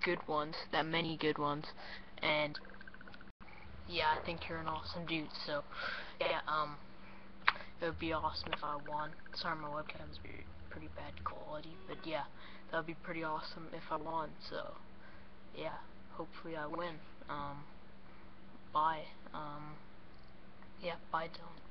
good ones, that many good ones, and yeah, I think you're an awesome dude. So yeah, it would be awesome if I won. Sorry, my webcam's pretty bad quality, but yeah, that would be pretty awesome if I won. So yeah, hopefully I win. Bye. Yeah, bye, Dylan.